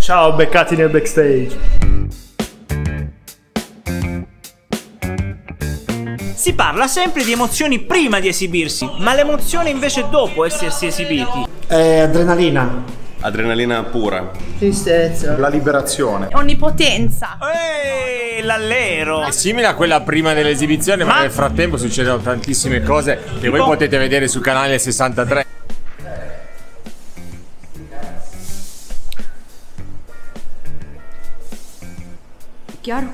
Ciao, beccati nel backstage. Si parla sempre di emozioni prima di esibirsi, ma l'emozione invece dopo essersi esibiti. Adrenalina. Adrenalina pura. Tristezza. La liberazione. Onnipotenza. L'allero. È simile a quella prima dell'esibizione, ma nel frattempo succedono tantissime cose che voi potete vedere sul canale 63. Chiaro?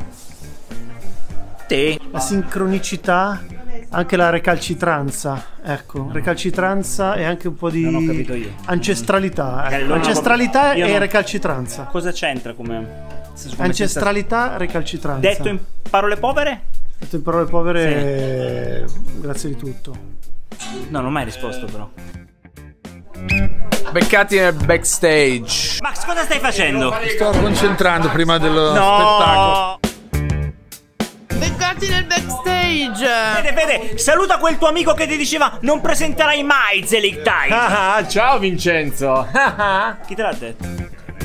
Te. La sincronicità, anche la recalcitranza. Ecco, recalcitranza e anche un po' di Non ho capito io. ancestralità. Io Ancestralità non- e recalcitranza. Cosa c'entra come Ancestralità, recalcitranza. detto in parole povere? Detto in parole povere, grazie di tutto. No, non ho mai risposto però. Beccati nel backstage. Max, cosa stai facendo? Sto concentrando prima dello spettacolo. No! Beccati nel backstage. Vede, saluta quel tuo amico che ti diceva non presenterai mai Zelig Time. Ah, ciao Vincenzo. Chi te l'ha detto?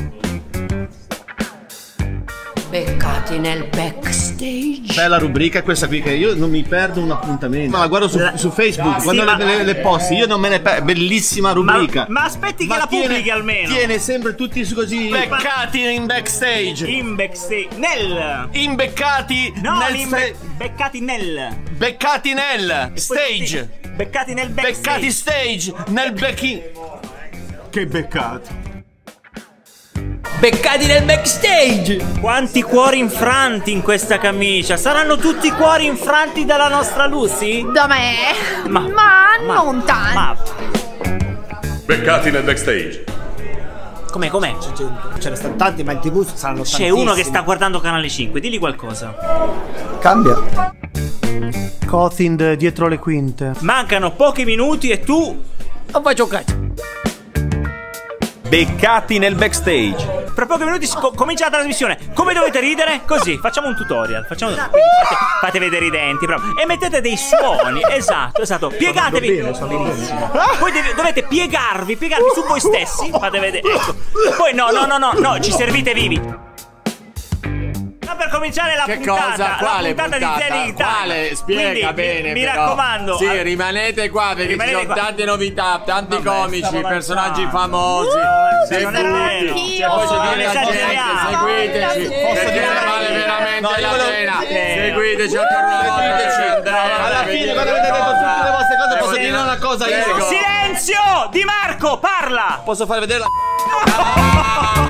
Beccati nel backstage. Bella rubrica questa qui, che io non mi perdo un appuntamento. Ma la guardo su Facebook, Sì, quando ma- le posti, io non me ne perdo. Bellissima rubrica. Ma aspetti che la pubblichi almeno. Tiene sempre tutti su così. Beccati in backstage. In backstage. Nel. Imbeccati No, nel beccati nel. beccati nel stage. Beccati nel backstage. Beccati stage nel becchi. Che beccati. Beccati nel backstage. Quanti cuori infranti in questa camicia? Saranno tutti cuori infranti dalla nostra Lucy? Da me. Ma non tanto. Ma Beccati nel backstage. com'è? Ce ne stanno tanti, ma in TV saranno C'è uno che sta guardando Canale 5, digli qualcosa. Cambia. Cothind dietro le quinte. Mancano pochi minuti e tu Non vai giocare. Beccati nel backstage. fra pochi minuti comincia la trasmissione. Come dovete ridere? Così, facciamo un tutorial. Quindi fate vedere i denti proprio. E mettete dei suoni. Esatto. Piegatevi. Poi dovete piegarvi su voi stessi. Fate vedere. Ecco. Poi no, ci servite vivi. Per cominciare la Che puntata, cosa? Quale la puntata di Zelig Time. Quale? Spiega Quindi, bene. Mi però. raccomando. Sì, rimanete qua perché ci sono tante novità, tanti comici, personaggi famosi. non è vero. E poi c'è Non la gente, esageriamo. seguiteci. Perché ne vale veramente la pena. Seguiteci ancora una volta. Andrea. Alla fine, quando avete detto tutte le vostre cose, posso dire una cosa io. Silenzio! Di Marco, parla! Posso far vedere la.